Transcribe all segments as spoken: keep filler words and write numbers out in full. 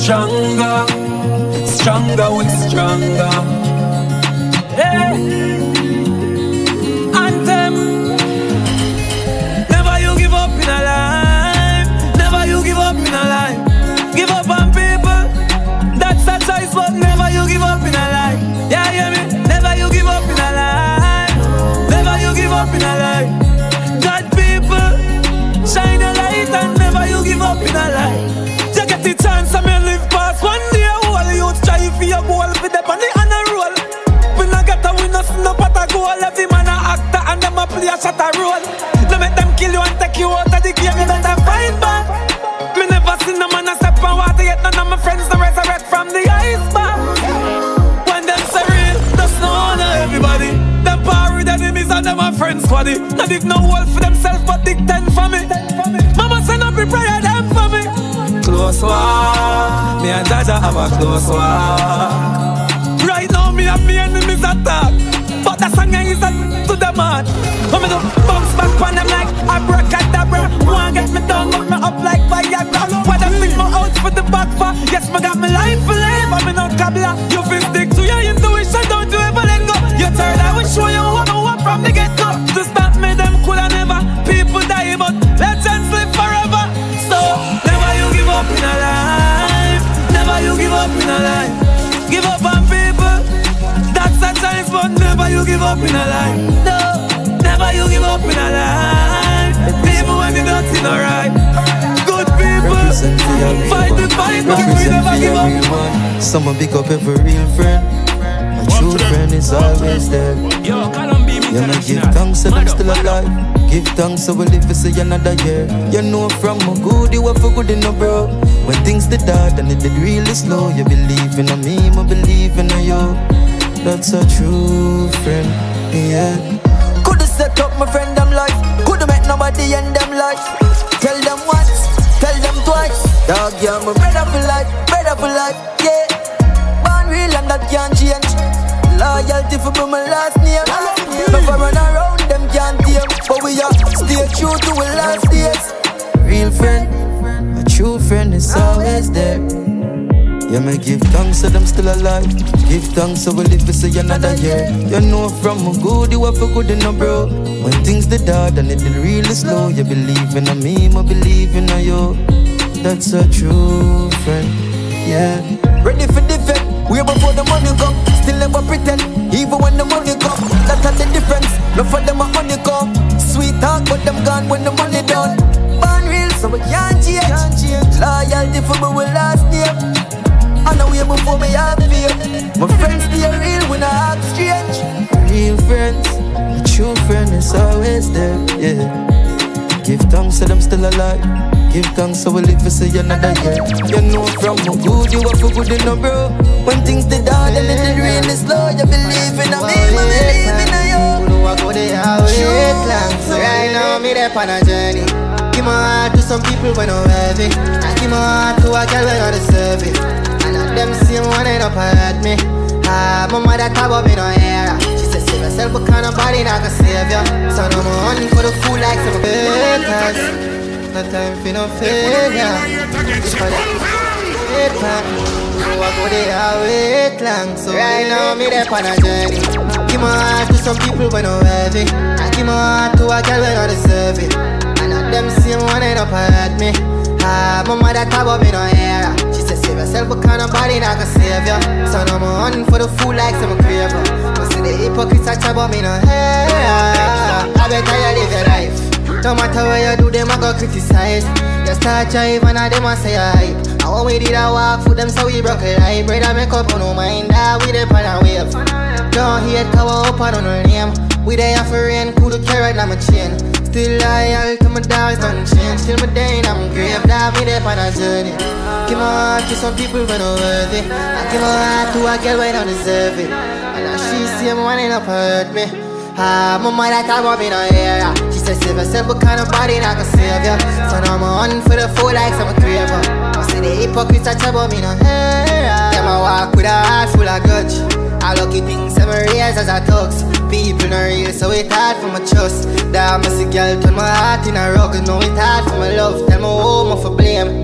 stronger, stronger with stronger. Hey, anthem. Never you give up in a life. Never you give up in a life. Give up on people. That's a choice, but never you give up in a life. Yeah, hear me? Never you give up in a life. Never you give up in a life. God people, shine a light and never you give up in a life. You get the chance and me live past one day. All you try for your goal, for them on the honor roll. We not get a winner, no pot a goal. Every man a actor and them a play a shot a role. Don't make them kill you and take you out of the game. You better fight back. Me never seen no man a step on water yet. None of my friends no resurrect from the iceberg. When them say real, that's no honor everybody. Them power with enemies and them a friends squaddy. Not dig no wall for themselves but dig ten for me. Mama send up a prayer them for me. Close walk, me and Jaja have a close walk. Right now me and me enemies attack, but the song is a to the man. I'm gonna bounce back on them like abracadabra. Wanna get me down, got me up like Viagra. Why them pick me out for the back for? Yes, me got me life for life, but me no cabla. You feel stick to your intuition, don't you ever let go. You turn I will show you what I want from the get-go. To stop me, them could have never. People die, but legends live forever. So, never you give up in a life. Never you give up in a life. Give up on people. That's a chance, but never you give up in a life. No, never you give up in a life. People when you're not in a right. Good people, fight the fight, but we never give up. Someone pick up every real friend. A true friend is always there. Yo, Columbia, you know, give thanks to them still alive. Give thanks so we live to see another year. You know from a good, you were for good in a bro. When things did hard and it did really slow. You believe in a me, I believe in a you. That's a true friend, yeah. Could've set up my friend them life. Could've met nobody in them life. Tell them once, tell them twice. Dog, yeah, my brother for life, brother for life, yeah. Born real and that can't change. Loyalty for my last name. Never run around, them can't tame. But we are stay true to our last days. Real friend, a true friend is always there. Yeah, me give thanks so them still alive. Give thanks so we live to see another year. You know from a good, you were for good in a bro. When things did hard and it did really slow. You believe in a me, I believe in a you. That's a true friend, yeah. Ready for defend, way before the money come. Still never pretend, even when the money come. That's the difference, no for them a money come. Sweet talk, but them gone when the money done. Born real, so we can't change. Loyalty for me will last name. I know way before me have fear. My friends stay real when I act strange. Real friends, a true friend is always there, yeah. Give thanks so them still alive. Give thanks so we live to see another year. You know from a good, you were for good in a bro. When things did hard and it did really slow. You believe in a me, I believe in a you. Who know I go there wait long. So right now me there on a journey. Give my heart to some people when I'm heavy. I give my heart to a girl when I deserve it. And all them same one end up hurt me. Ah, my mother talk about me no hair. She said save yourself but can't nobody not gonna save ya. So no more honey for the fool like some haters. No time for no failure. It's for the paper. Oh, I go there wait long. So right now me there on a journey. Give my heart to some people when I'm heavy. I give my heart to a girl when I deserve it. And all them same one end up hurt me. Ah, my mother talk about me no hair. She said save yourself but can't nobody not gonna save ya. So no more hunting for the fool like some craver. But see the hypocrites talk about me no hair. I better you live your life. No matter what you do, them a go criticize. You start drive and them a say hype. And when we did a walk for them so we broke a life. Brother make up on no mind that we dey pan a wave. Don't hate cover up on our name. We dey have for rain, cool to carry on my chain. Still loyal to my dogs, don't change. Till my day in I'm grave, that me there on a journey. Give my heart to some people when I'm worthy. I give my heart to a girl when I deserve it. And now she see me wanting up hurt me. Ah, my mother talk about me no hair. She said save yourself but can't nobody not gonna save ya. So now I'm on for the fool like some craver. I see the hypocrites talk about me no hair. Them I walk with a heart full of grudge. I lucky things seven years as I talks. People not real so it hard for my trust. That messy girl turn my heart in a rug. Know it hard for my love. Tell me home for blame.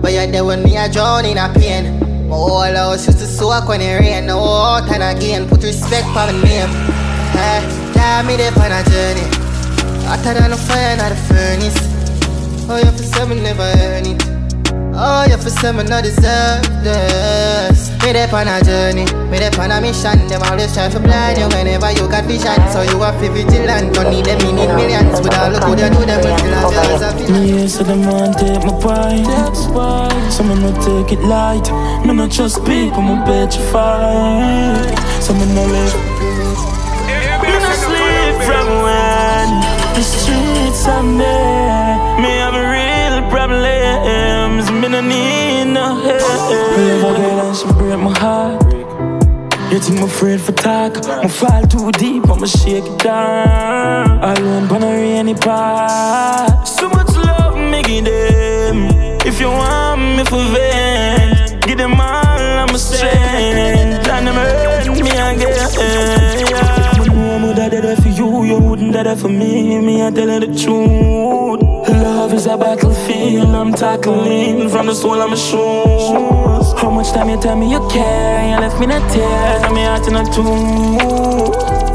but you're there when me a drown in a pain. My whole house used to soak when it rain. Now out and again, put respect for my name. Hey, yeah, me there on a journey. Hotter than a fire, not a furnace. Oh, you for say me never earn it. Oh, you for say me not deserve this. Me there on a journey, me there on a mission. Them always try to blind you whenever you got vision. So you have to be vigilant. Don't need them, me need millions. With all the good you do, them will still have yours a villain. Me here so them want take my pride. So me no take it light. Me no trust people, me petrified. So me no live. Me no sleep from when the streets are made. Me have a real problems. Me no need no help. Me love a girl and she break my heart. You think I'm afraid for talk? I fall too deep, I'ma shake it down. Alone on a rainy part. So much love, me give them. If you want me for vent, give them all I'm strength. And them hurt me again, yeah. I know I'm that there for you, you wouldn't that for me. Me, I tell you the truth. Love is a battlefield, I'm tackling from the soul of my shoes. How much time you tell me you care? You left me in a tear, and me heart in a tomb.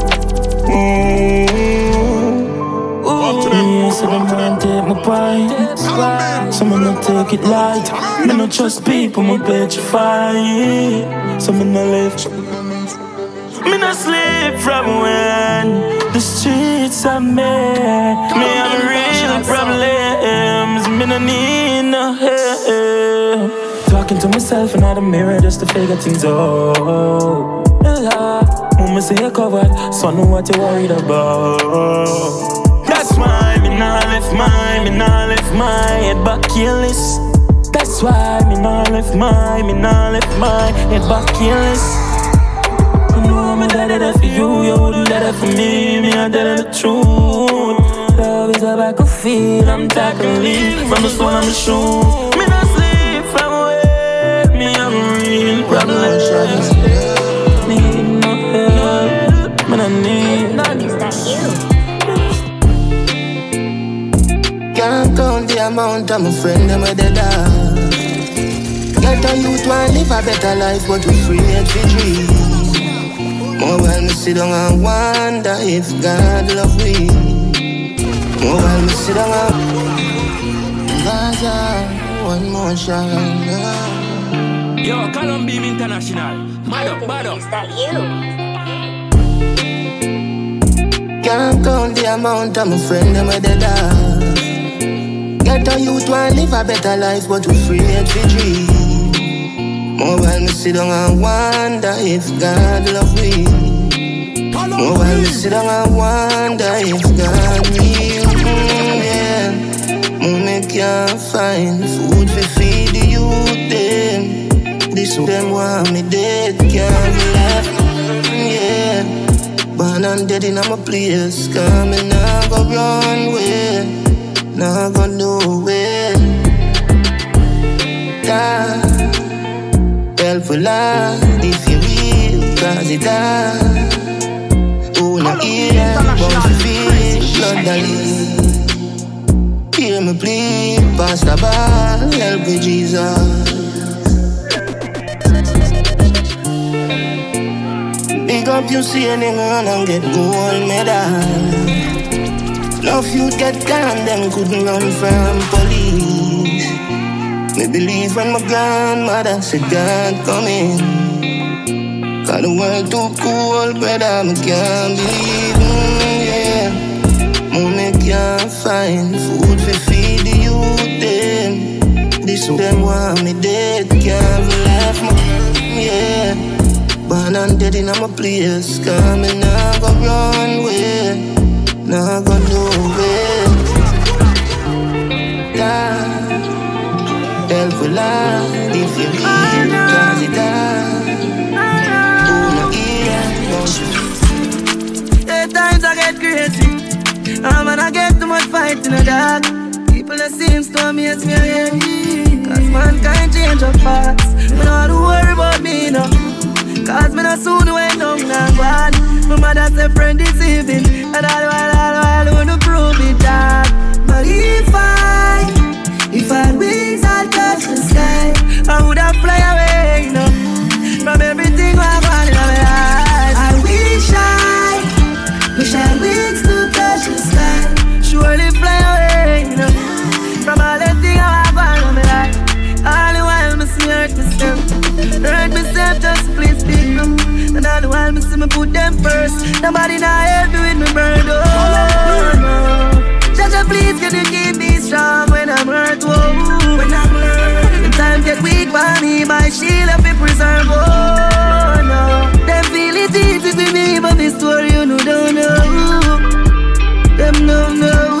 Yeah, so them want take my pride. So me no take it light. Me no trust people, me petrified. So me no live. Me no sleep from when the streets are made. Me have real problems. Me no need no help. Talking to myself in the mirror just to figure things out. Mama say you covered, so I know what you worried about. That's why me nah left my, me nah left my head back careless. That's why me nah left my, me nah left my head back careless. You know me that it for you, you wouldn't let it for me. Me I tell you the truth. Love is a battlefield, I'm tackling from the soul of my shoes. Me not sleep from where me have a real problem. Need no help, me not need none. Is that you? Can't count the amount of my friend them with the dog. Get a youth want live a better life, but we free to dream. More while me sit down and wonder if God love me. More while me sit down and Gaza, one more shot. Yo, Columbeam International. Mad up, mad up. Is that you? Can't count the amount of my friend them with the dog. Get a youth want live a better life, but we free to dream. More while me sit down and wonder if God love me. More while me sit down and wonder if God real. Mm, yeah. More me can't find food for feed the youth them. This them want me dead, can't be left. Mm, yeah. Born and dead in my place, coming now go run way. Now go nowhere. God, help for life if you real, cause it die. Oh, no ear, bounce to feel, blood darling. Hear me please, pass the ball, help me Jesus. Big up you see a nigga run and get gold medal. Love you get gone, them couldn't run from police. Me believe when my grandmother said God coming. Cause the world too cold, brother, me can't believe, mm, yeah. Mommy can't find food for feed the youth them. This them want me dead, can't be left, me, yeah. Born and dead in my place, coming now go run way. Now go nowhere. Die, help for life if you leave, cause it die. Oh, no ear, no. Eight times I get crazy, I'm gonna get too much fight in the dark. People that seems to amaze me, yeah. Cause mankind change up fast. Me not to worry about me, no. Cause me not soon went down and bad. My mother said friend deceiving, and all while, all while, wanna prove it that. But if I, if I wings, I'll touch the sky. Nobody now help me with my burden. Oh, no. Jaja, please can you keep me strong when I'm hurt? Whoa. When I'm hurt. When time get weak by me, my shield up be preserved. Oh no. Them feel it easy for me, but this story you know don't know. Them don't know.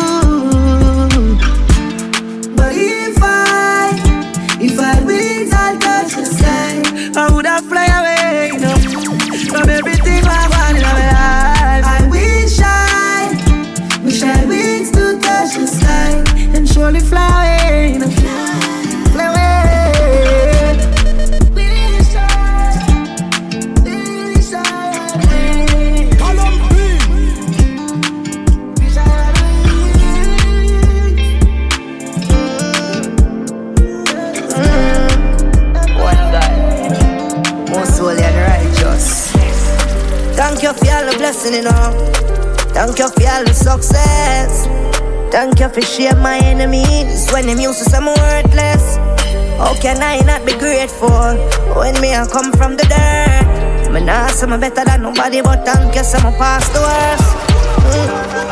But if I, if I wings, I'll touch the sky. I would have fly away, you know, from everything I want in my life. I wish I, wish I wings to touch the sky and surely fly away, you know, fly away. Wish I, wish I away. Wish I One God, most holy and righteous. Thank you for all the blessing, you know. Thank you for all the success. Thank you for share my enemies when them used to say I'm worthless. How can I not be grateful when me I come from the dirt? Me nah say me better than nobody, but thank you so me pass the worst. Mm.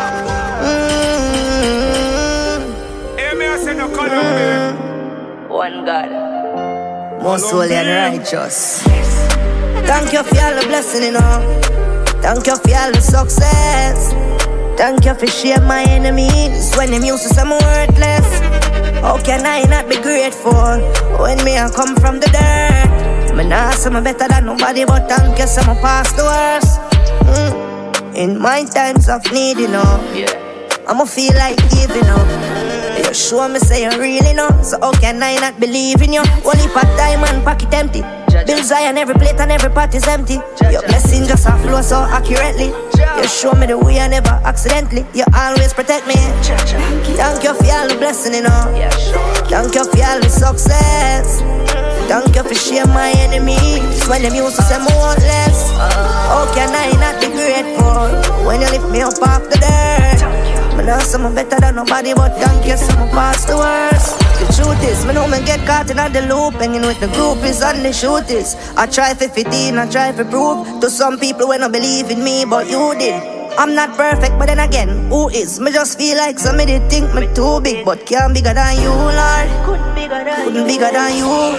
Mm. Hear me, I say no color. One God, most holy and righteous. Thank you for all the blessing, you know. Thank you for all the success. Thank you for share my enemies when them used to say I'm worthless. How can I not be grateful when me I come from the dirt? Me nah say me better than nobody, but thank you so me pass the worst. Mm. In my times of need, you know, I'ma feel like giving up. You show me say you really know, so how can I not believe in you? Only part time and pocket empty. Bills high and every plate and every pot is empty. Your blessing just a flow so accurately. You show me the way I never accidentally. You always protect me. Thank you for all the blessing, you know. Thank you for all the success. Thank you for share my enemies when them used to say I'm worthless. How can I not be grateful when you lift me up off the dirt? Me know some better than nobody, but thank you so much past the worst. The truth is, me know me get caught in the loop, hanging with the groupies and the shooties. I try for fifteen, I try for prove to some people when I believe in me, but you did. I'm not perfect, but then again, who is? Me just feel like somebody think me too big, but can't bigger than you, Lord. Couldn't bigger than Couldn't bigger than you.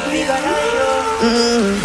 Mm.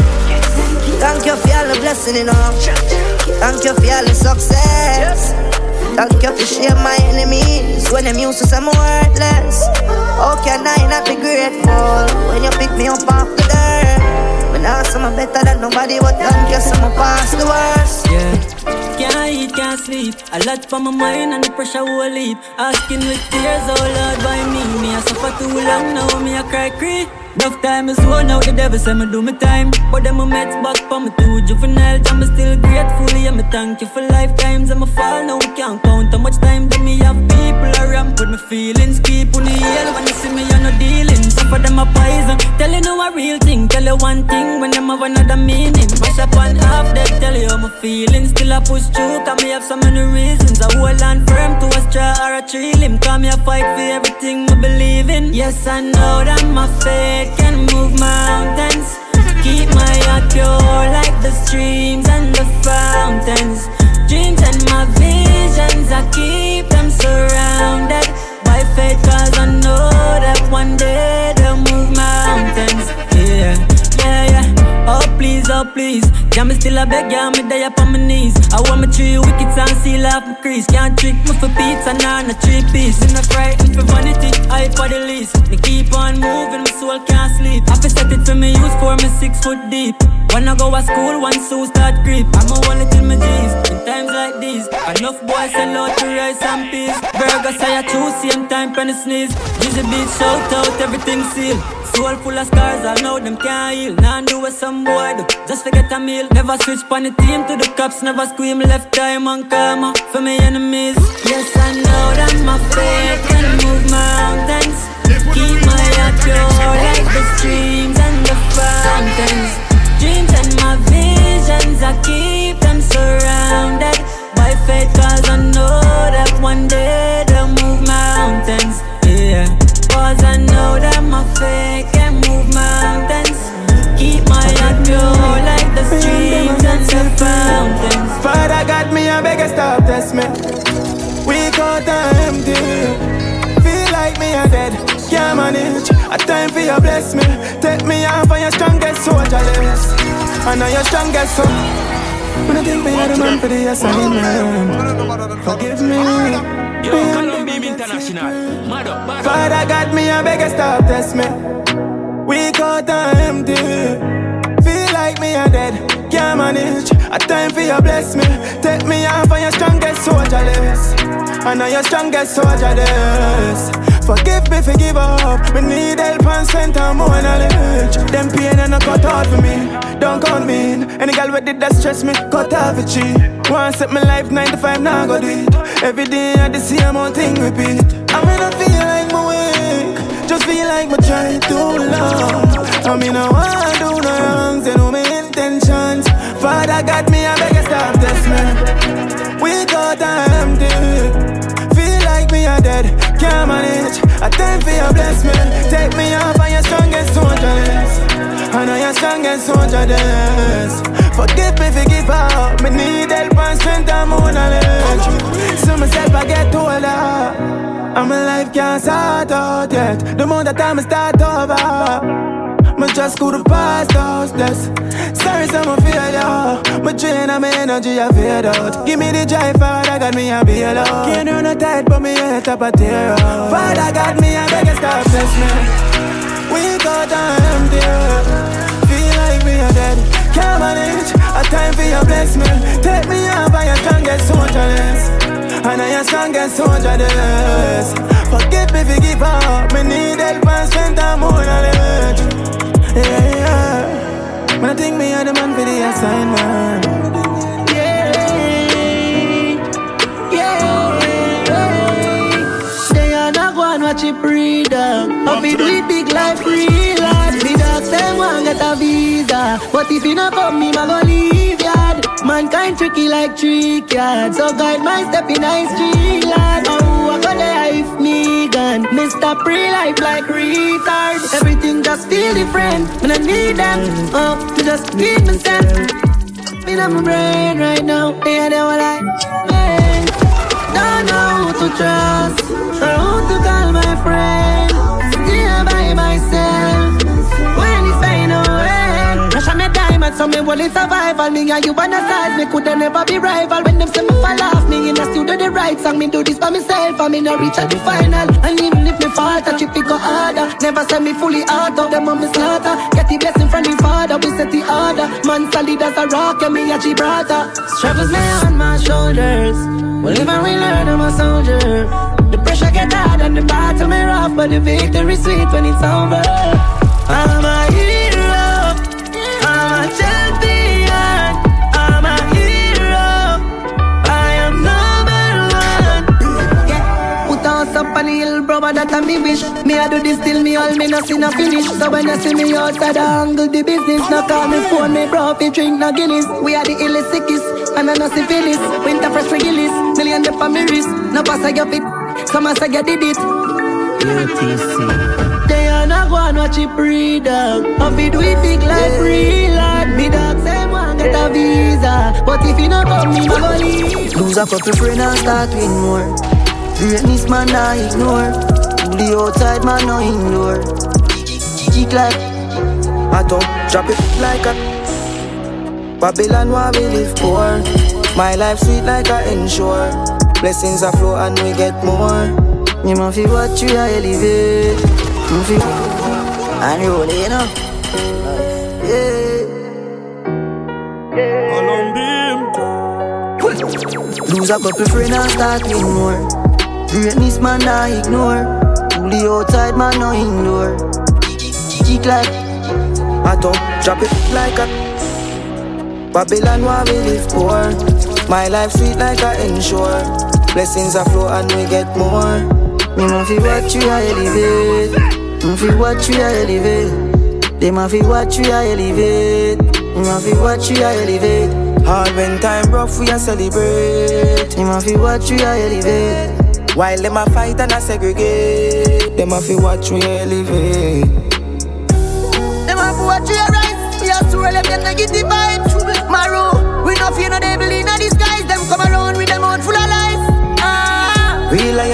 Thank you for all the blessing, you know. Thank you for all the success. Thank you for share my enemies when them used to say I'm worthless. How can I not be grateful when you pick me up off the dirt? When I say I'm better than nobody, but thank you so much past the worst. Yeah. Can't eat, can't sleep. A lot for my mind and the pressure will lead. Asking with tears, oh Lord, why me? Me I suffer too long now, me I cry creep. Enough time is worn out, the devil say me do me time. But then my mates back for me too juvenile. I'm still grateful, yeah, me thank you for lifetimes. I'm a fall now, can't count how much time that me have people around. Put my feelings, keep on the hell when you see me, you're not dealing. So for them a poison, tell you no a real thing. Tell you one thing when them have another meaning. Mash up on half dead, tell you how my feelings. Still I push through, cause me have so many reasons. I hold on firm to a straw or a tree limb. Cause me a fight for everything I believe in. Yes, I know that my faith can move mountains. Keep my heart pure like the streams and the fountains. Dreams and my visions, I keep them surrounded by faith, cause I know that one day they'll move mountains. Yeah, yeah, yeah. Oh please, oh please. Yeah, me still a beg, yeah, me die up on my knees. I want me three wickets and seal off my crease. Can't trick me for pizza, nah, not three piece. Me not frightened for vanity, I for the least. Me keep on moving, my soul can't sleep. I fi set it for me use for me six foot deep. When I go to school, one soul start creep. I'm a wallet in my G's, in times like these. Enough boys sell out to rice and peas. Burgers I choose, same time penny sneeze. Dizzy beat, shout out, everything sealed. Soul full of scars, I know them can't heal. Now do what some boy do, just forget a meal. Never switch pon the team to the cops, never scream left time on karma for me enemies. Yes, I know that my faith can move mountains. Keep my heart pure like the streams and the fountains. Dreams and my visions, I keep them surrounded by faith, cause I know that one day they'll move mountains. Yeah, cause I know that my faith can move mountains. Keep my heart pure like the streams and the fountains. Father got me are dead, can't manage. A time for you bless me. Take me off on your strongest soldier list. And now your strongest son. When I think me are the man for the assignment. Forgive me. Yo, Column Beam International. Mad up, Father got me, I beg you stop test me. Weak out and empty. Feel like me are dead, can't manage. A time for you bless me. Take me off on your strongest soldier list. And now your strongest soldier list. Forgive me, forgive up. We need help and strength and more knowledge. Them pain and a cut out for me. Don't count me in. Any girl with it that stress me, cut off a cheat. Want set my life nine to five, now go do it. Every day I the same old thing repeat. I mean I feel like my weak, just feel like my trying too long. I mean I wanna do no wrongs, they know my intentions. Father got me, I beg you stop this man. We got empty. Feel like me are dead, can't manage. A time for you bless me. Take me off on your strongest soldier list. And I your strongest soldier list. Forgive me, forgive up. Me need help and strength and more knowledge. So myself I get older, and my life can't start out yet. The more that time I start over, me just could have passed those bless. Sorry, some of failure. My drain and my energy I fade out. Give me the drive, Father got me a bail out. Can't run no tight, but me head up a tear out. Father got me, I beg you stop this me. We got empty. Feel like we are dead, can't manage. A time for you bless me. Take me off on your strongest soldier list. And I your strongest soldier list. Forgive me, forgive up. Me need help and strength and more knowledge. Yeah, yeah. When I think me are the man for the assignment. Yeah, yeah, yeah. They are not going to watch it breathe up. Hope you do it big like free lad. Me dogs them want get a visa, but if you not come, me ma go leave yard. Mankind tricky like trick yard, so guide my step in ice street lad. Oh, I got the life me gone. Mister Pre-life like retard. Everything just feel different when I need them. Oh, to just need myself. In my brain right now, yeah, they were like, hey. Don't know who to trust or who to call my friend. Still by myself when it's fine away. Rush on me diamond, so me will survival. Me and you on the sides, me coulda never be rival. When them say me fall off, me in the studio the right song. Me do this by myself, and me no reach at the final. And even if me fall, touch it pick up harder. Never say me fully out of them on me slaughter. Get the blessing from the Father, we set the order. Man solid as a rock, and me a Gibraltar. Struggles lay on my shoulders. Well, if I will learn, I'm a soldier. The pressure get hard and the battle me rough, but the victory sweet when it's over. I'm a hero, I'm a champion, I'm a hero, I am number one. Yeah. Put us up on the hill, brother, that a me wish. Me I do this till me all me no see no finish. So when you see me outside the angle the business, no call me phone, me bro, fi drink no Guinness. We are the illest sickest, and I no syphilis. Winter fresh regilis, million dip on me wrist. No pass I get it, some say you did it. A T C. They are not going to watch it breathe up. If you do it big like real lad. Me dog same one get a visa, but if you not come, me no go leave. Lose a couple friends and start with more. Greatness man I ignore. Fully outside man no indoor. Kick like I don't drop it like a Babylon where we live for. My life sweet like a ensure. Blessings are flow and we get more. You must feel what you are elevate. You feel and you roll it up. Yeah. Lose a couple friends and start with more. Greatness man I ignore. Fully outside man no indoor. Kick like I don't drop it like a Babylon where we live for. My life sweet like a ensure. Blessings are flow and we get more. Me must feel what you are elevate. Me feel what you are elevate. They must feel what you are elevate. Me must feel what you are elevate. Hard when time rough we a celebrate. Me must feel what you are elevate. While them a fight and a segregate. They must feel what you are elevate. They must feel what you are rise. We have to relate them negative vibes. Maru, we no fear no devil in a disguise. Them come around with them out full of lies. Ah. Real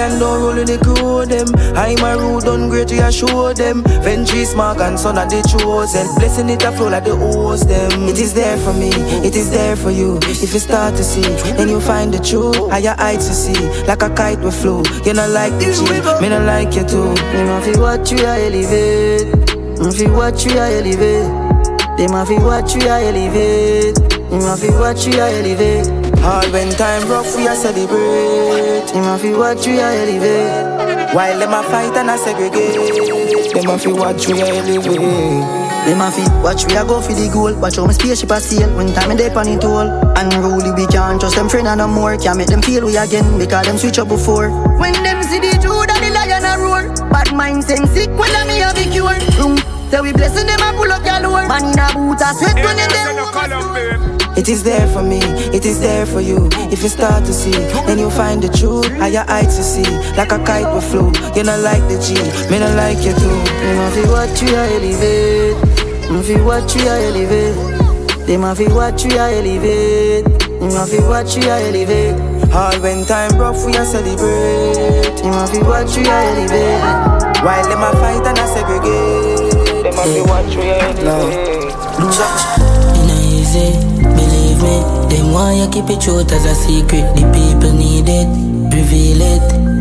and don't roll in the crew them. I'm a rude on great to show them. Venture smart and son of the chosen. Blessing it a flow like the host them. It is there for me, it is there for you. If you start to see, then you find the truth. Higher heights to see, like a kite will flow. You not like the G, me not like you too. Them a fi watch you a elevate. Them fi watch you a elevate. Them a fi watch you a elevate. Them a fi watch you a elevate. All when time rough we a celebrate. Them a fi watch you a elevate. While them a fight and a segregate. Them a fi watch we a elevate. Them a fi watch we a go for the goal. Watch how my spaceship a sail when time me dip on it all. Unruly we can't trust them friend and no more. Can't make them feel we again because them switch up before. When them see the Jude and the lion a roar. Bad mind send sick when them me a be cure. Room say we blessing them a pull up your lower. Man in a boot a sweat when them them. It is there for me, it is there for you. If you start to see, then you find the truth. Higher heights to see, like a kite will flow. You not like the G, me not like you too. Them a fi watch you a elevate. Them a fi watch you a elevate. Them a fi watch you a elevate. Them a fi watch you a elevate. All when time rough we a celebrate. Them a fi watch you a elevate. While them a fight and a segregate. Them a fi watch you a elevate. It ain't easy. Believe me, them want you keep it truth as a secret. The people need it, reveal it.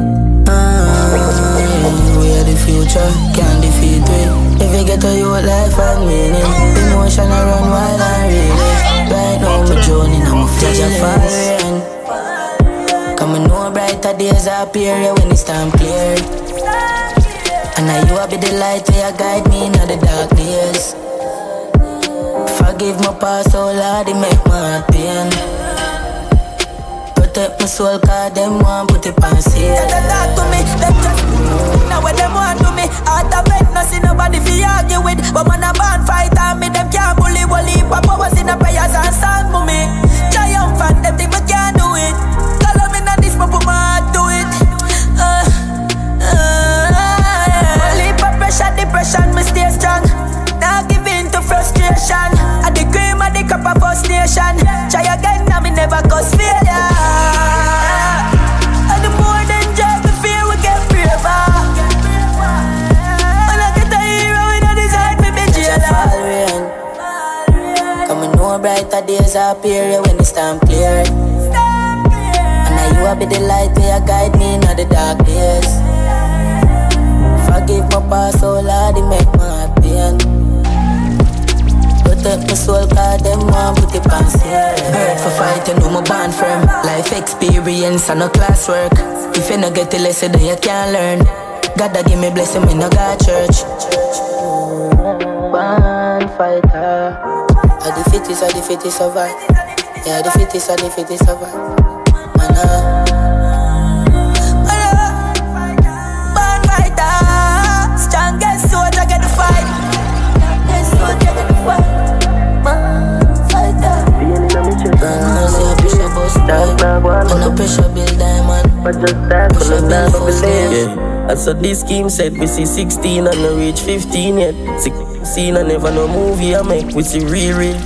Ah, we are the future, can't defeat it. If you get a your life and meaning, emotion I run wild and real. Right now I'm drowning, I'm a feeling. Come and know brighter days appear yeah, when it's time clear. And now you will be the light where you guide me in the dark days. Forgive my past, oh Lord, it make my heart pain. Protect my soul, cause them want put it on sale. They talk to me, them just now what them want to me. Out of bed, no see nobody fi argue with. But when a band fight on me, them can't bully. Wally, papa was in the prayers and song for me. Triumphant, them think we can't do it. Call them in a this, but put my heart to it. Uh, uh, yeah. Wally, pressure, depression, me stay strong. Now give in to frustration. At the cream of the cup of first nation. Try again, now me never cause failure. And the more than just the fear we get braver. And I get a hero in a desire to be jailer. Come and know brighter days appear when it's time clear. And now you will be the light where you guide me in the dark days. Forgive my past, oh Lord, it make my heart pain. Protect my soul, cause them want put it on sale. Bird for fight, you know my band firm. Life experience and no classwork. If you no get the lesson, then you can't learn. God give me blessing, me no got church. Band fighter. Are the fittest, are the fittest survive. Yeah, the fittest, are the fittest survive. Man, uh. Band fighter. Strongest soldier get the fight. Strongest soldier get the fight. Yeah, I saw this scheme said we see sixteen and no reach fifteen yet. sixteen and never no movie I make we see real real.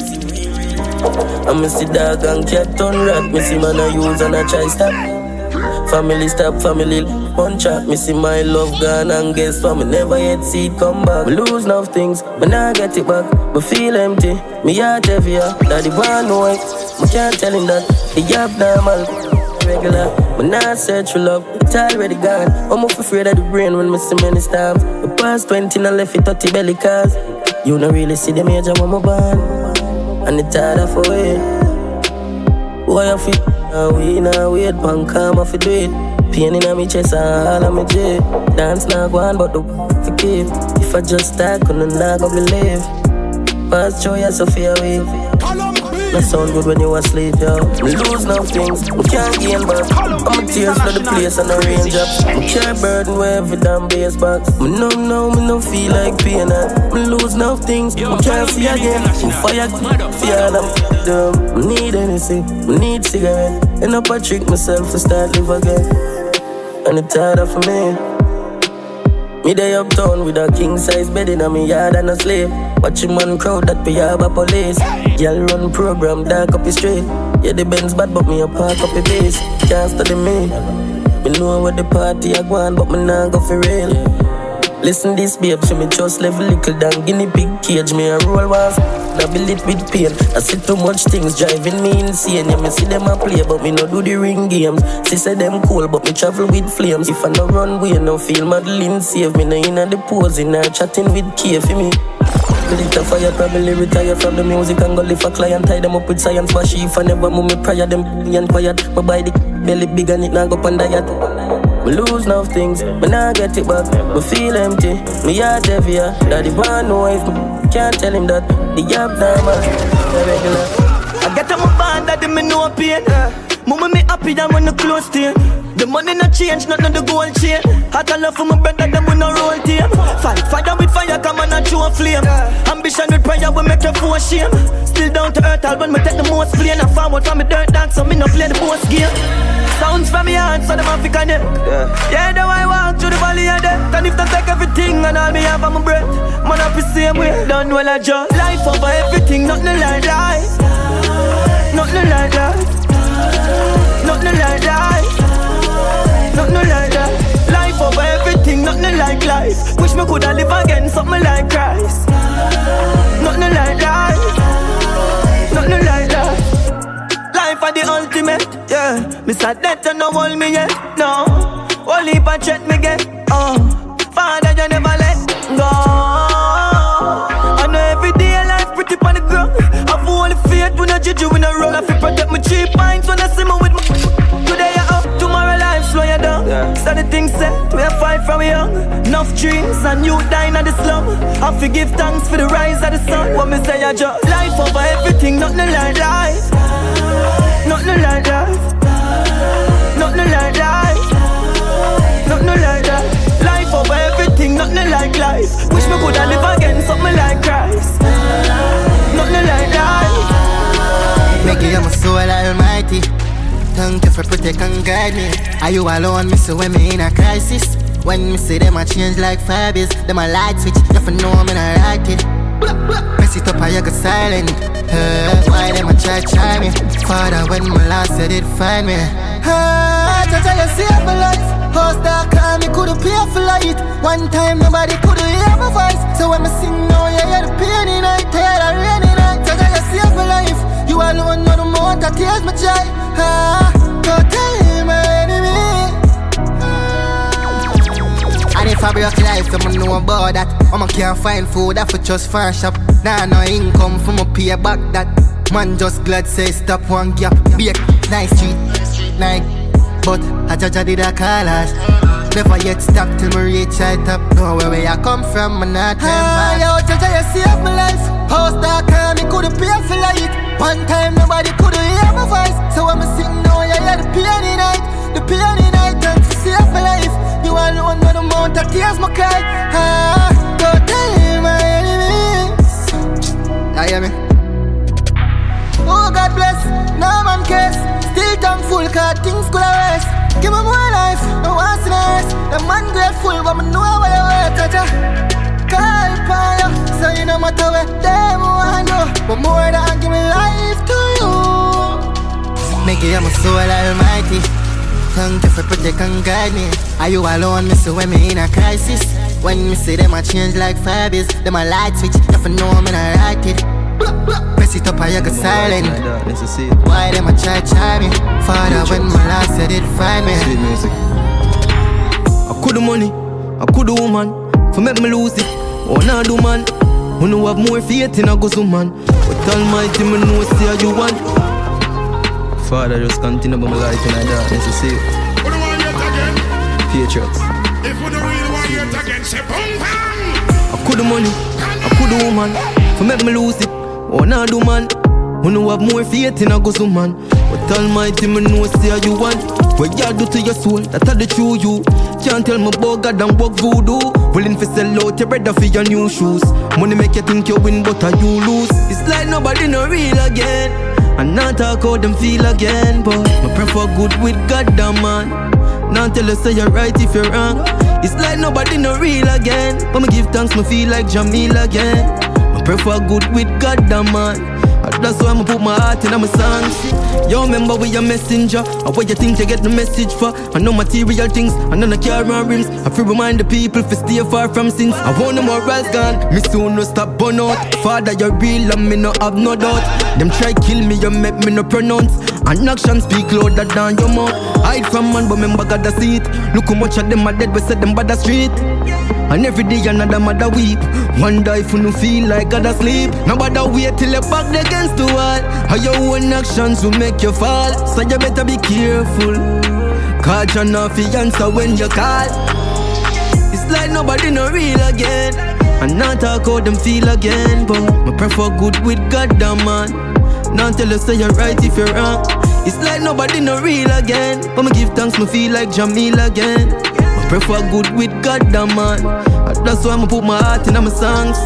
I me see dog and cat turn rat. Me see man I use and I try stop. Family stop, family punch up. Me see my love gone and guess what? Me never yet see it come back. Me lose enough things, but now I get it back. But feel empty, me heart heavier. Daddy want know it, me can't tell him that. The gap normal, regular. But now I search for love, it's already gone. I'm off afraid of the brain when me see many storms. The past twenty and left it thirty belly cars. You don't really see the major when my born. And it's harder for it. Why you feel? Now we now wait, pan calm off it do it. Pain in my chest and all of my jet. Dance now go on, but the f*** keep. If I just start, couldn't not go believe. Past show you so fear away. That sound good when you asleep, yo. We lose no things, we can't gain back. I'm a tears for the place and the range up. We can't burden where every damn base box. Me no know, me no feel like pain at. We lose no things, we can't see again. We fire, fear them, dumb. We need anything, we need cigarette. End up I trick myself to start live again. And it's harder for me. Me day uptown with a king size bed in a me yard and a slave. Watching man crowd that pay up a police. Girl run program dark up the street. Yeah the Benz bad but me a park up the base. Can't study me. Me know where the party I go on, but me nah go for real. Listen this babe, she me just level little down guinea pig cage. Me a roll was, I be lit with pain. I see too much things driving me insane. Yeah, me see them a play, but me no do the ring games. She say them cool, but me travel with flames. If I no run way, no feel Madeline save me. No inna the pose, inna chatting with K for me. Me lit a fire, probably retire from the music and go live a client. Tie them up with science, but she if I never move me prior, them and quiet. My body belly big and it now go on diet. Me lose now things, but now get it back. Me feel empty, me heart heavier. Daddy wanna know if me can't tell him that the job now man, the regular. I get on my band that me no pain. Mama me happy that when the close to the money not change, not the gold chain. Hot a love for my brother, them we no roll team. Fight fire with fire, come on and show a flame. Ambition with prayer, we make you for shame. Still down to earth, I'll when me take the most flame. I forward from me dirt dance, so me no play the boss game. Sounds from me heart, so them have to connect. Yeah, yeah, the way I walk through the valley of death. And if they take everything and all me have on my breath, man up the same way, done well I just life over everything, nothing like life. Nothing like life. Nothing like life. Nothing like that. Life over everything, nothing like life. Wish me coulda live again, something like Christ. Nothing like life. Nothing like that. Life are the ultimate, yeah. Me sad that you no hold me yet, no. Only if I check me get, oh. Father, you never let go. I know every day life pretty on the ground. I've only faith when I judge you in a roll. I feel protect my cheap minds when I see me with my. Today you're up, tomorrow life slow you down. Yeah. So the things set, we are fight from young. Enough dreams and you dying at the slum. I forgive thanks for the rise of the sun. What me say I just life over everything, nothing like life. Nothing like life. Nothing like life. Nothing like that. Life over everything, nothing like life. Wish me coulda live again, something like Christ. Nothing like life. Make you my soul almighty. Thank you for protect and guide me. Are you alone, me so when me in a crisis? When me see them a change like fibers, them a light switch, you for know me not like it. Press it up and you go silent. uh, Why them a try try me? Father, when my last said it find me. Ah, Jaja, you save my life. House dark and me couldn't pay for light. One time nobody could hear my voice. So when me sing now, you hear the pain in night, hear the rainy night. Jaja, you save my life. You alone know the amount that tears my joy. Ah, go tell my enemy. Ah. And if I break life, I'ma know about that. I'ma can't find food, I for just farm shop. Nah, no income from a pay back that. Man just glad say stop one gap. Be a nice street, night. But I judge I did a call us. Never yet stop till me reach I top. Know where, where I come from, man, not turn back. Yo, judge I save my life. House dark and me couldn't pay for light. One time nobody could hear my voice. So when me sing now, you hear the pain in night. The pain in night and to save my life. You alone know the amount that tears my cry. Ah, go tell my enemies. You hear me? Oh God bless, no man cares. Still thankful cause things could have rest. Give me more life, no one's in the rest. The man grateful but me know where you were, Jaja. Call upon you, so you no matter where them want to. But more than give me life to you. Make you my soul almighty. Thank you for protect and guide me. Are you alone, me so when me in a crisis? When me see them a change like fibers, them a light switch, you for know me not like it. Press it up and you go silent. Why them a try try me? Father, when my last said it find me. I could the money, I could the woman. For make me lose it, oh nah do man. Who know have more faith in a go man. But Almighty me know say you want. Father just continue by my life in the darkness, you see. Patriots. If we don't really want it again, say boom bang. I could the money, I could the woman. For make me lose it, oh nah do man. Who know have more faith in a go man. But Almighty me know say you want. What you do to your soul, that's the true you. Can't tell me about God and work voodoo. Willing to sell out your brother for your new shoes. Money make you think you win but you lose. It's like nobody no real again. And not talk how them feel again. But I prefer good with God damn man. Now tell us say you're right if you're wrong. It's like nobody no real again. But me give thanks me feel like Jamil again. I prefer good with God damn man. I That's why I'ma put my heart in my songs. Yo, remember we a messenger. And what you think you get the message for? I know material things, I know the car and rims. I feel remind the people to stay far from sins. I want the morals gone, me soon no stop burn out. Father, you're real and me no have no doubt. Them try kill me, you make me no pronounce. And action speak louder than your mouth. Hide from man, but remember God see it. Look how much of them are dead, we set them by the street. And every day another mother weep. One die if you no feel like God asleep. Nobody wait till you back against the wall. How your own actions will make you fall. So you better be careful, cause you're not fi answer when you call. It's like nobody no real again, and not talk how them feel again. But I prefer good with God damn man. Now tell you say you're right if you're wrong. It's like nobody no real again, but me give thanks me feel like Jamil again. I prefer good with God damn man. That's why I'ma put my heart in my songs.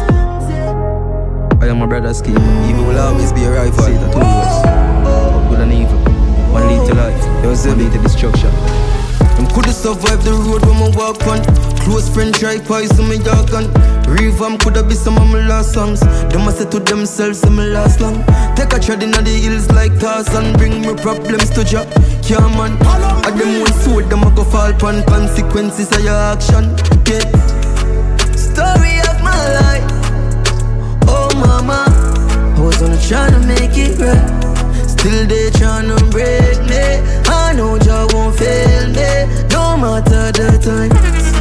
I am my brother's keeper. Evil will always be a rival. See that two words. Good and evil. One lead to life, one lead to destruction. Them could've survived the road when I walk on. Close friend try poison me jargon. Revamp coulda be some of my last songs. Them a say to themselves in my last long. Take a tread inna the hills like Tarzan. Bring me problems to Jah, yeah man. And them one sword, them a go fall pon consequences of your action. Yeah. Story of my life. Oh mama, I was only tryna make it right. Still they tryna break me. I know Jah won't fail me, no matter the time.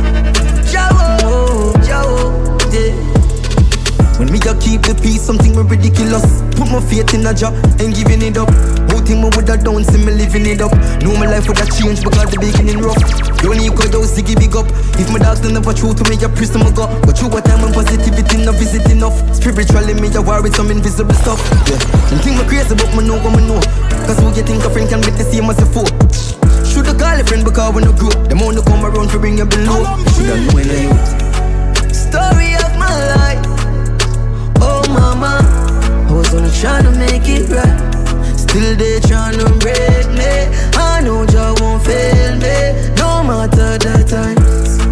Jah oh, Jah oh, yeah. When me a keep the peace, something me ridiculous. Put my faith in a Jah, ain't giving it up. Whole thing me woulda done, see me living it up. Know my life woulda change because the beginning rough. You only call those Ziggy big up. If my dogs don't never true to me, a priest me go. But through a time when positivity not visit enough. Spiritually me a war with some invisible stuff. Yeah, and think me crazy but me know what me know. Cause who you think a friend can be the same as a foe? Shoulda call a friend because we no grow. Them only come around to bring you below. Shoulda know in the youth. Story of my life. Oh mama, I was only tryna make it right. Still they tryna break me. I know Jah won't fail me, no matter the time.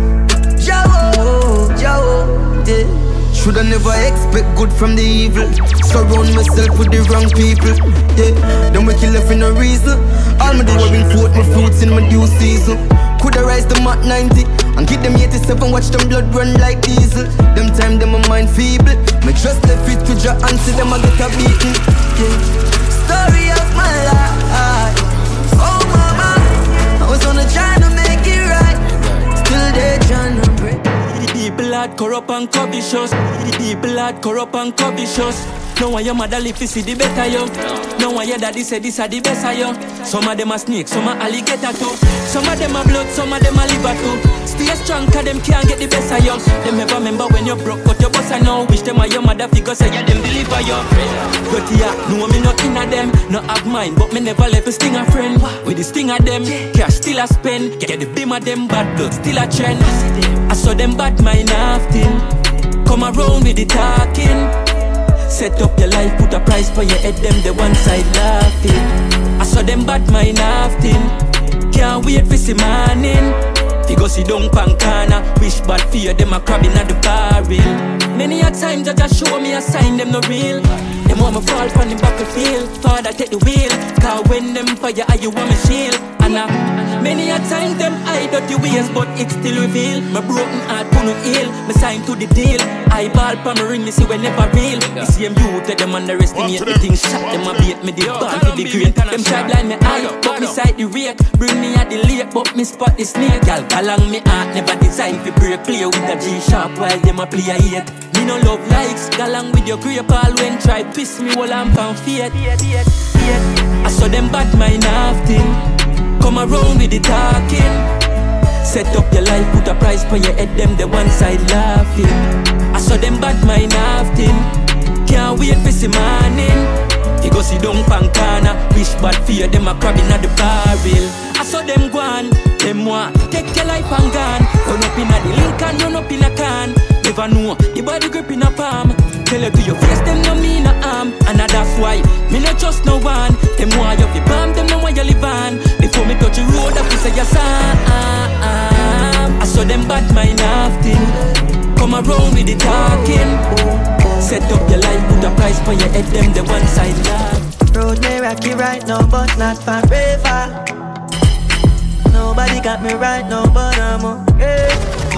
Jah oh, Jah oh, yeah. Shoulda never expect good from the evil. Surround myself with the wrong people. Yeah, them we kill for no reason. All me do is bring forth my fruits in my due season. Coulda rise them at ninety and keep them eighty-seven. Watch them blood run like diesel. Them time them a mind feeble. Me trust left it to Jah and see them a get a beating. Yeah. Story of my life. Oh mama, I was on a tryna make it right. Still they tryna break. People are corrupt and covetous. People are corrupt and covetous. No one your mother live to see the better yo. No one your daddy say this are the best yo. Some of them are snakes, some are alligator too. Some of them are blood, some of them are liver too. Stay strong cause them can't get the best of you. Them ever remember when you broke but your boss I know. Wish them are your mother figure say yeah them deliver you. But yeah, no me not in of them. No have mine but me never left a sting a friend. With the sting of them, cash still a spend. Get the beam of them bad blood still a trend. I saw them bad mind often. Come around with the talking. Set up your life, put a price for your head, them the one side laughing. I saw them bad mind often. Can't wait for see morning. They go see down pankana. Wish bad fear, them a crabbing at the barrel. Many a time Jah just show me a sign, them no real. Them want me fall from the battlefield. Father take the wheel. Cause when them fire, are you want me shield. And uh, many a time them hide out the ways, but it still reveal. My broken heart couldn't heal. Me sign to the deal. I ball pa me ring, me see when never real. The same youth that them underestimate me things shot. Them a beat me the band to the green. Them try blind me eye, but me side the rake. Bring me at the lake, but me spot the snake. Y'all along me heart, never designed to break. Play with a G sharp while them a play a eight. Me no love likes, along with your grape all when try piss me while I'm pan fate. I saw them bad mind often. Come around with the talking. Set up your life, put a price for your head, them the one side laughing. I saw them bad mind often. Can't wait for see morning. They go see down pankana. Wish bad fear, them a crabbing at the barrel. I saw them go on, them want take your life and gone. Run up in a the Lincoln, run up in a can. Never know, the body grip in a palm. Tell you to your face, them no mean no harm. And that's why, me not trust no one. Them want you fi bomb, them no want you live on. Before me touch the road, I fi say your son. I saw them bad mind often. Come around with the talking. Set up your life, put a price for your head, them the one side love. Road may rocky right now, but not forever. Nobody got me right now, but I'm okay.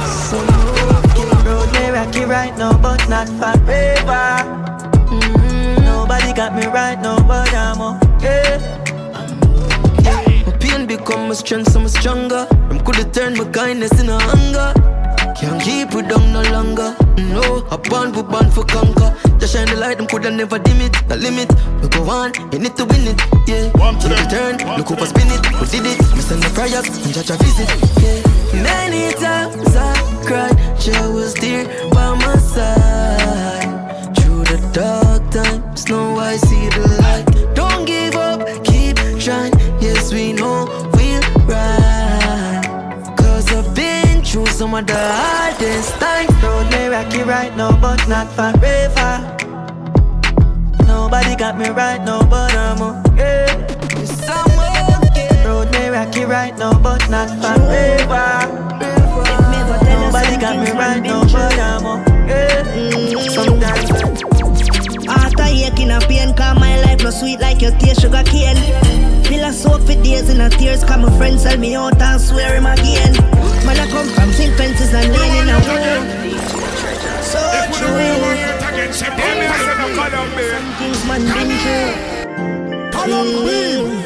Road may rocky right now, but not forever. Mm-hmm. Nobody got me right now, but I'm okay. My pain become my strength, so I'm stronger. I'm coulda turned my kindness into hunger. Can't keep it down no longer. No, I born for born for conquer. Just shine the light, them coulda never dim it. The limit, we go on, you need to win it. Yeah, to return, look over spin it. We did it, we send the prayers and judge a visit. Yeah, many times I cried, she was there by my side. Through the dark times, now I see the light. Don't give up, keep trying. Yes, we know we'll ride. Cause I've been through some of the hardest times. Road may rocky right now, but not forever. Nobody got me right now, but I'm okay. Road may rocky right now, but not forever. Nobody got me right now, but I'm okay. Sometimes after aching and pain, cause my life no sweet like your tear sugar cane. Feel a soak for days in a tears, cause my friends sell me out and swear him again. Man, I come from zinc fences and lane in a wood. So true. Some things man been through. Mm.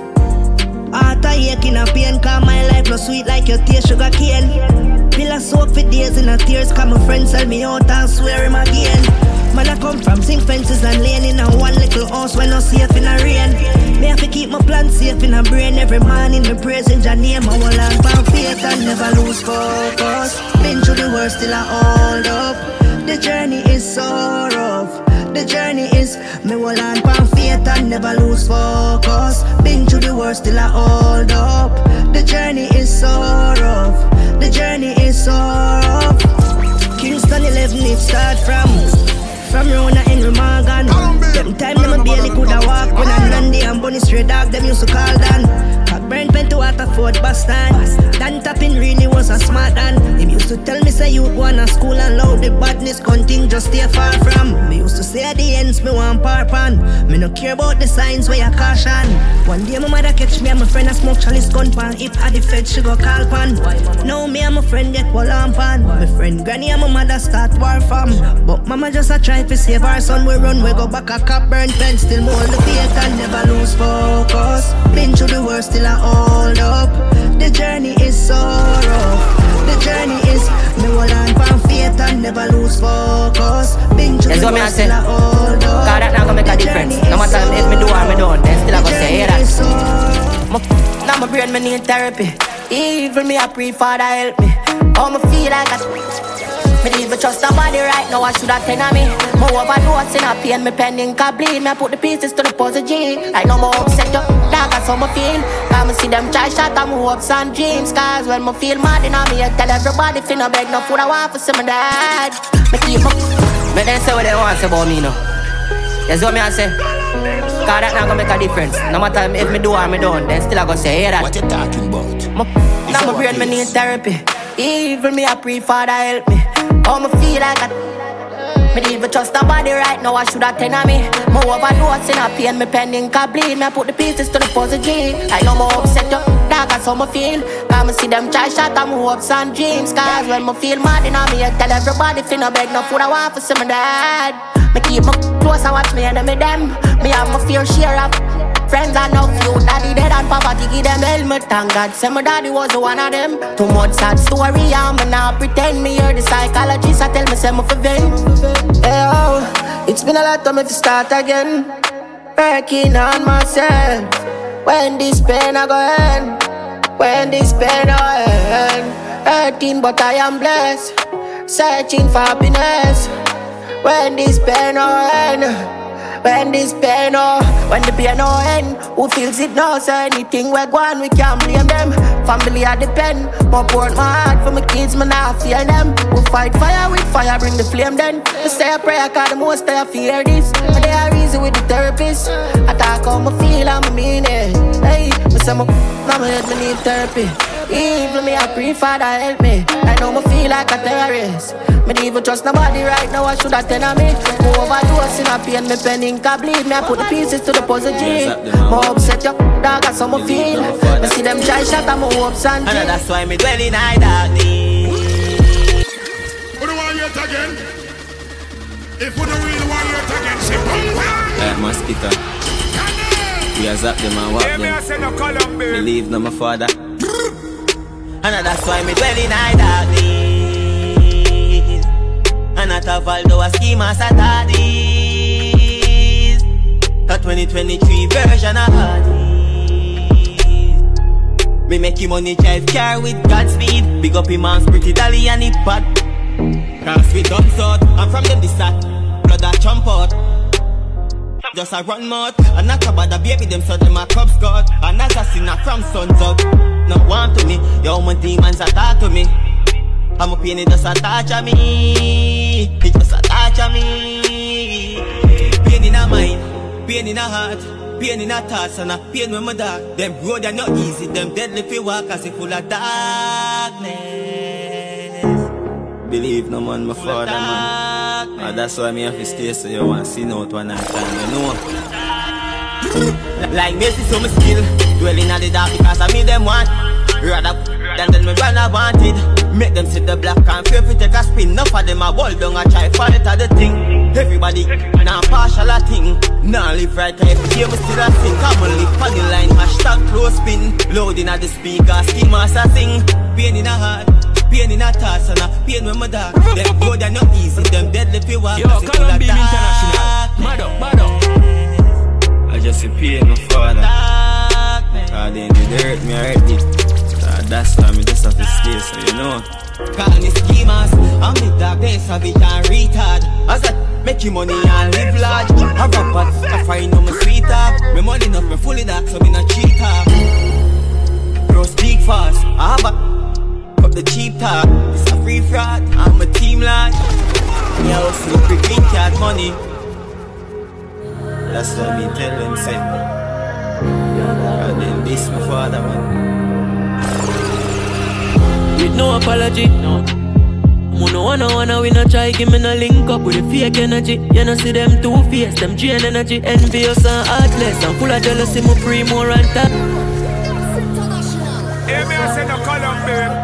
After aching and pain, cause my life no sweet like your tear sugar cane. Feel a soak for days in a tears, cause my friends sell me out and swear him again. Man, I come from zinc fences and lane in a one little house when no safe in a rain. Me have to keep my plan safe in a brain. Every morning me praising your name. I will land by faith and never lose focus. Been through the worst still I hold up. The journey is so rough. The journey is me will land by faith and never lose focus. Been through the worst still I hold up. The journey is so rough. The journey is so rough. Kingston eleven it start from. From Rona Henry Morgan. Them time them a barely coulda walk. When I Nandy and Bunny Stray Dog them used to call Dan. Cockburn pen to Waterford Boston. Dan Tapping really was a smart Dan. Him used to tell me say you go to school and loud the badness continue just stay far from. Me used to say at the ends me want par pan. Me no care about the signs where you caution. One day my mother catch me and my friend a smoke chalice gun pan. If I the fed she go call pan. Now me and my friend get wall on pan. My friend granny and my mother start war from. But mama just a try to save our son. We run, we go back a Cockburn pen. Still mold the faith and never lose focus. Been through the worst still I hold up. The journey is so rough. The journey is me hold on from faith and never lose focus. Been through the worst still I hold up. God, that not gonna make a difference. No matter if me do or me don't, then still I gonna say that. Now my brain me need therapy. Even me I pray Father help me. How me feel like a me didn't even trust nobody right now, I should have ten of me. More overdose in a pain, me pending can bleed. Me I put the pieces to the puzzle G. Like no more upset up, dark as how me feel. Cause me see them try shot and move hopes and dreams. Cause when me feel mad in a me, I tell everybody finna beg no food I want for some of that. Me keep up. Me then say what they want to say about me now. That's what me I say. Cause that not gonna make a difference. No matter if me do or me don't, then still I gonna say hey, that. What you talking about? My, now my brain me need therapy. Even me I pray Father help me. How me feel like a me didn't even trust nobody right now, I should have ten of me. More overdose in a pain, me pending can bleed. Me I put the pieces to the puzzle G. I know more upset up, dark as how me feel. Cause me see them try shot and move hopes and dreams. Cause when me feel mad in a me, I tell everybody finna beg no food I want for some of that. Me keep my close and watch me enemy them. Me have my fair share of friends and no few. Daddy dead and poverty give them helmet. Thank God say my daddy was one of them. Too much sad story and me now pretend. Me hear the psychologist I tell me say me for vent. Hey oh, it's been a lot of me to start again. Working on myself. When this pain I go end. When this pain I end. Hurting but I am blessed. Searching for happiness. When this pain I end. When this pain oh, when the pain no end, who feels it now? So anything we go on, we can't blame them. Family I depend, more pour my heart for my kids, me not fear them. We fight fire with fire, bring the flame then. We say a prayer, cause the most I fear this. But they are easy with the therapist. I talk how me feel and me mean it. Hey, me say my, now my head me need therapy. Evil me, I pray Father help me. I know me feel like a terrorist. Me don't even trust nobody right now, I should have tell me. Go overdose in a pain, me pen ink a bleed. Me I put the pieces to the puzzle G. More upset your dog, that's how me feel. Me see them try shot at my hopes and dreams. And that's why me dwell in high darkness. Who do want yet again? If we don't really want yet again, say like mosquito. We are zap them and walk them. Believe no my father. And that's why me dwell in high darkness. And not a Valdo a scheme as a daddies. A twenty twenty-three version of Hardy's. Me make him money drive car with Godspeed. Big up him man's pretty dolly and hip hot. Cause we dumb sort. I'm from them this that. Blood that jump out. Just a run mouth. And not about the baby them so them a cub scout. And assassin a from suns up. Not want to me. Yo my demons attack to me. I'm a pain, it just attach on me. It just attach on me. Pain in a mind, pain in a heart, pain in a thoughts, and a pain when my dark. Them road are not easy, them deadly if you walk as if full of darkness. Believe no man, my father man. And that's why me have to stay so you want to see out one night time, you know. Like me see some skill, dwelling at the dark because I mean them want. Rather than than me run I wanted. Make them sit the black and feel free take a spin. Enough of them a ball down a try fight at the thing. Everybody now partial a thing. Now live right here if you still a sing. Come on live funny line, hashtag close spin. Loading at the speaker, scheme as a sing. Pain in a heart, pain in a thoughts and a pain when my dog. Them go they're not easy, them deadly if you walk. Yo, Columbia International, mad up, mad up. I just see pain my father. Cause they did hurt me already. That's why me just have to stay, so you know. Call me schemers, I'm the dark days, savage and retard. As I make you money and live large. Have a pot, I find on my sweetheart. Me money enough, me fully dark, so me not cheater. Bro, speak fast, I have a cut the cheap talk. It's a free fraud, I'm a team lad. Me a hustle quick, green card money. That's what me tell them, say. And then this my father, man. With no apology, no. I'm no wanna wanna we not try give me no link up with the fake energy. You know see them two-faced, them drain energy. Envious and heartless, I'm full of jealousy, my pre more and top. Hear me I say no column, babe.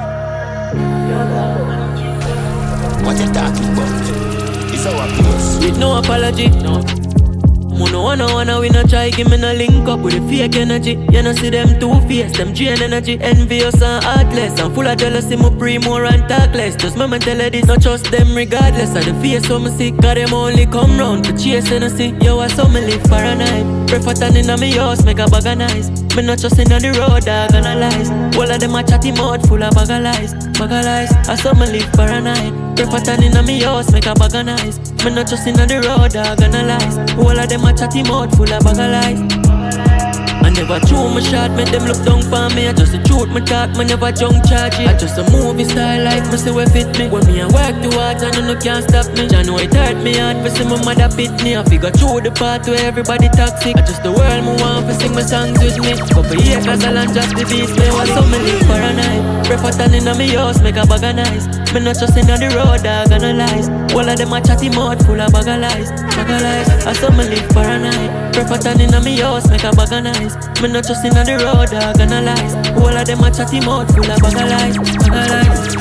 What you talking about? It's our place. With no apology, no. I'm no wanna wanna we not try give me no link up with the fake energy. You know see them two-faced, them drain energy. Envious and heartless, I'm full of jealousy, my pre more and talk less. Just mama tell her this, not trust them regardless of the face so me sick. Cause them only come round for chase and I see. Yo, I saw me live for a night. Prefer turning on me house, make a bag of nice. Me not trusting on the road, dog, analyze. All of them a chatty mouth full of bag of lies. Bag of lies, I saw me live for a night. Prefer turning on me house, make a bag of nice. Me not trusting on the road, dog, analyze. All of them a chatty mouth full of bag of lies. I never chew my shot, make them look down for me. I just a truth, my talk, me never junk charge it. I just a movie style life, me see where fit me. When me a work too hard, I know no can't stop me. I know it hurt me hard, for see my mother pit me. I figure through the part where everybody toxic. I just the world me want, for sing my songs with me. Couple years, cause I land just the beat me. While some me live for a night. Prefer turning on me house, make a bag of nice. Me not trusting on the road, dog, analyze. All of them a chatty mouth full of bag of lies. Bag of lies, I saw me live for a night. Prefer turning on me house, make a bag of nice. Me not just in the road, dog, analyze. All of them a chatty mouth full of bag of lies, bag of lies.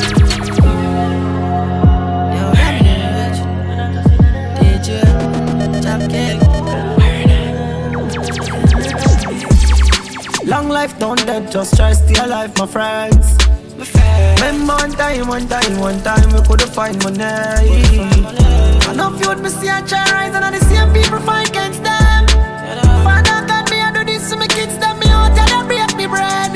Yo, D J, Top King. Long life don't dead, just try stay alive, my friends. Remember one time, one time, one time we couldn't find money. And of youth me see a try rise and the same people fight against them. Father God me I do this to my kids, them me out and they break me bread.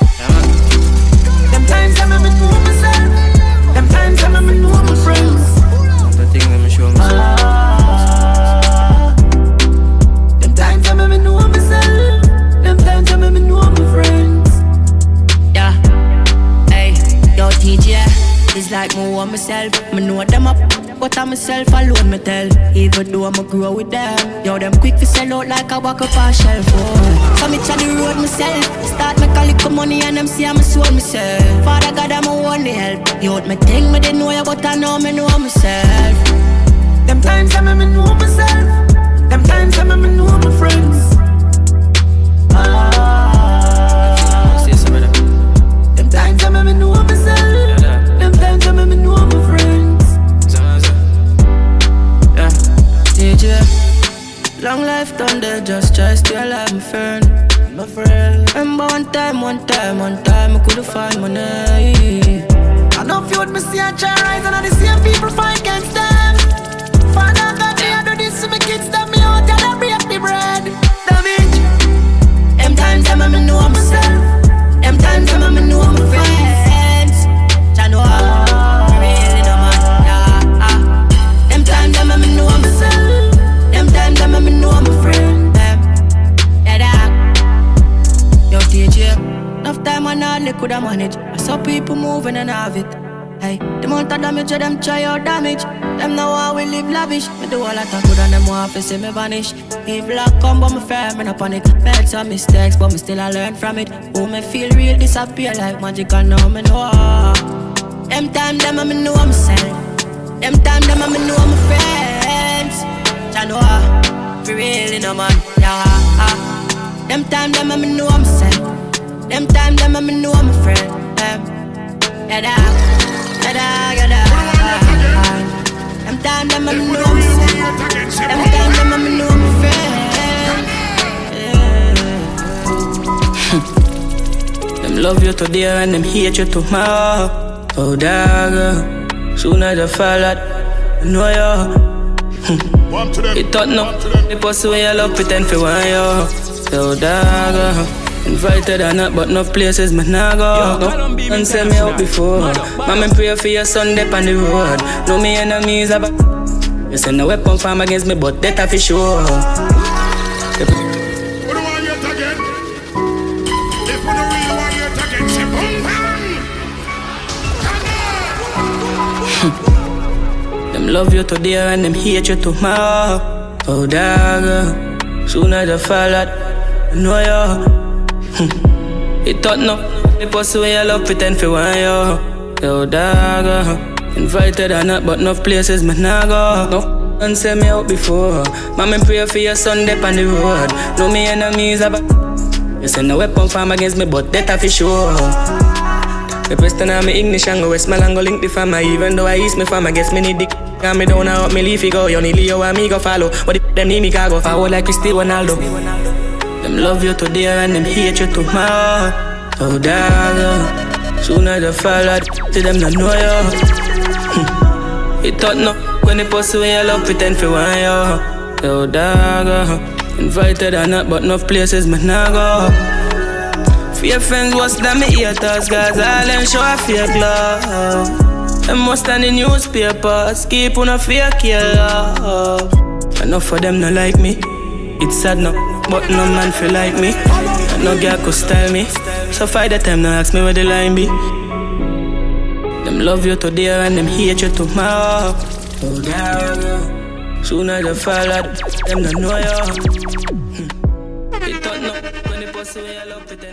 Them times I me know myself. Them times I me know my friends. The thing that me show me. Ah. Them times I me know myself. Them times I me know my friends. Yeah, hey, yo T J, it's like me want myself. Me know them up, but to myself alone, me tell. Even though I'ma grow with them, yo, them quick to sell out like I walk up a shelf. Oh. So me try the road myself. Start me call it money and them see I'm a soul myself. Father God, I'm a one to help. Yo, me think me didn't know you, but I know me know myself. Them times I me know myself. Them times I me know my friends. Ah. See some of them. Them times I me know myself. Them times I me know my friends. Yeah. D J, long life done there, just try stay alive, my friend. My friend. Remember one time, one time, one time I couldn't find money. I know if you would me see a try rise and I the same people fight against them. Father God, me I do this to my kids, that me out and I break the bread. Damage. Them times I me know myself. Them times I me know my friends. I know I really know man. Yeah, ah. Them times I me know myself. Them times I me know my friend. Them, yeah, that. Yo, D J, enough time I not lick could I manage. I saw people moving and have it. Hey, the amount of damage of them try out damage. Them know how we live lavish. Me do all that good and them want to see me vanish. Evil I come but me fair, me no panic. Made some mistakes but me still I learn from it. Oh, me feel real disappear like magic and now me know. Them time them I me know myself. Them time them I me know my friends. I know I for real no man. Yeah, ah. Them time them I me know myself. Them time them I me know my friend. Them, yeah, that. Them time them I know myself. Them time them I know my friend. Them love you today and them hate you tomorrow. Oh dog, soon as you fall out, I know you. It thought no, the person where you love pretend for one yo. Oh dog. Invited or not, but no places me nah go. No, and send me out before. Mama pray for your son dep on the road. No me enemies about. You send a weapon farm against me, but that for sure. What do I want yet again? If we don't really want yet again, say boom bang. Them love you today and them hate you tomorrow. Oh dog, soon as you fall out, I know you. It thought no, the person where you love pretend for one yo. Yo dog, uh, invited or not, but no places me nah go. No, and send me out before. Mama pray for your son dep on the road. No me enemies about. You send a weapon farm against me, but that for sure. The press on me ignition go west, my go link the farmer. Even though I east me farm, I guess me need dick. Got me down out me leafy go. You need Leo and me go follow, but if them need me go forward like Cristiano Ronaldo. Them love you today and them hate you tomorrow. Oh dog, soon as you fall out, to them not know you. It thought no, when the person where you love pretend for one yo. Oh dog, invited or not, but no places me nah go. For your friends worse than me haters, guys, all them show a fake love. Them must stand in newspapers, keep on a fake love. Enough of them not like me. It's sad no, but no man feel like me. And no girl could style me. So fight the time, now ask me where the line be. Them love you today and them hate you tomorrow. Oh God, soon as you fall out, them don't know you. They thought no, when the person where you love pretend.